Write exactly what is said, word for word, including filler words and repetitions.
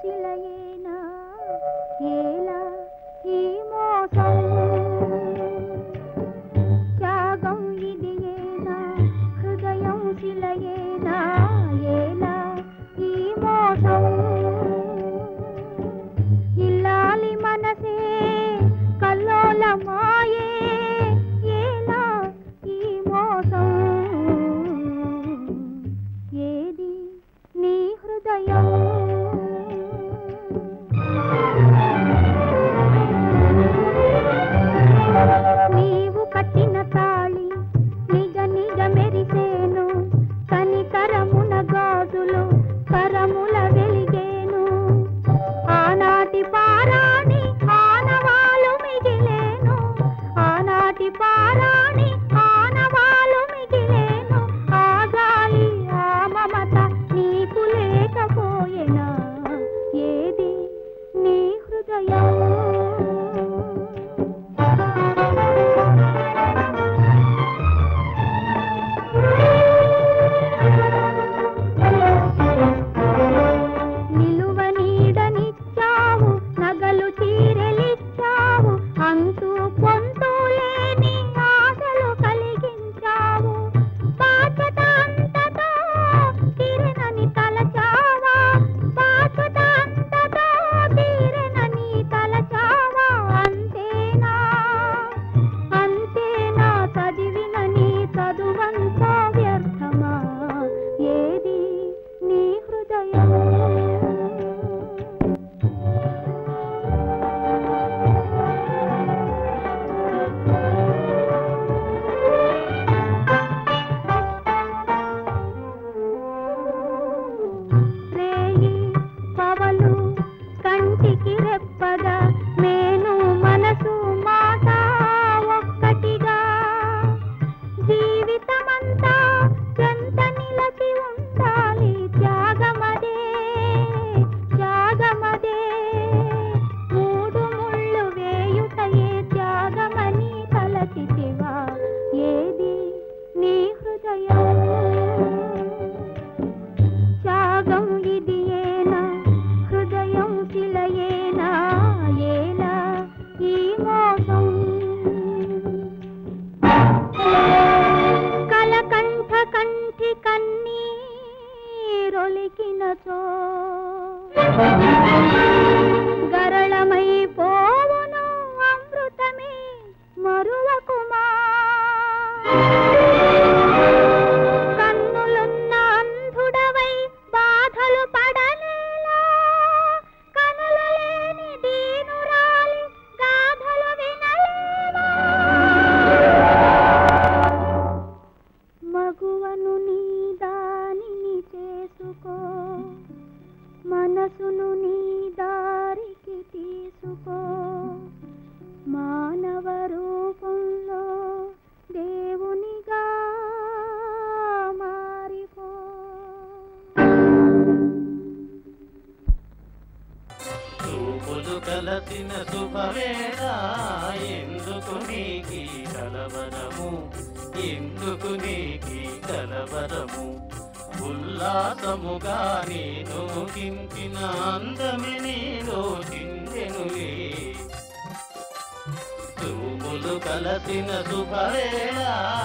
శిలయేనా ఏలా ఈ మోసం త్యాగం ఇది ఏనా హృదయం శిలయేనా ఏలా ఈ మోసం ఇల్లాలి మనసే కల్లోలమాయే ఏలా ఈ మోసం ఏది నీ హృదయం నీవు కట్టిన తాళి నిజ నిజ మెరిసేను కనికరమున గాజులు కరముల వెలిగేను ఆనాటి పారాణి ఆనవాలు మిగిలేను ఆనాటి పారాణి ఆనవాలు మిగిలేను ఆ గాలి ఆ మమత నీకు లేకపోయేనా ఏది నీ హృదయం నిలువ నీడనిచ్చావు నగలు చీరెలిచ్చావు అంతూ పొంతూ లేని ఆశలు కలిగించావు బాధ్యత అంతతో తీరెనని తలచావా బాధ్యత అంతతో తీరెనని తలచావా అంతేనా అంతేనా చదివిన నీ చదువంతా వ్యర్థమా ఏది నీ హృదయం రేయి పవలు కంటికి రెప్పగా మేను మనసు మాట ఒక్కటిగా జీవితమంతా చెంత నిలచి ఉండాలి త్యాగమదే త్యాగమదే మూడు ముళ్ళు వేయుటయే త్యాగమని తలచితివా ఏది నీ హృదయం త్యాగం ఇది ఏనా హృదయం శిలయేనా ఏలా ఈ మోసం కలకంఠ కంఠి కన్నీరొలికినచో గరళమై పోవును అమృతమే మరువకుమా కన్నులున్న అంధుడవై బాధలు పడలేలా కనులు లేని దీనురాలి గాథలు వినలేవా మగువను నీ దానిని చేసుకో మనసును నీ దారికి తీసుకో మానవ రూపంలో దేవునిగా మారిపో చూపులు కలసిన శుభవేళ ఎందుకు నీకి కలవరము ఎందుకు నీకి కలవరము ఉల్లాసముగా నేను కించిన అందమి నీలో చిందెనులే చూపులు కలసిన శుభవేళ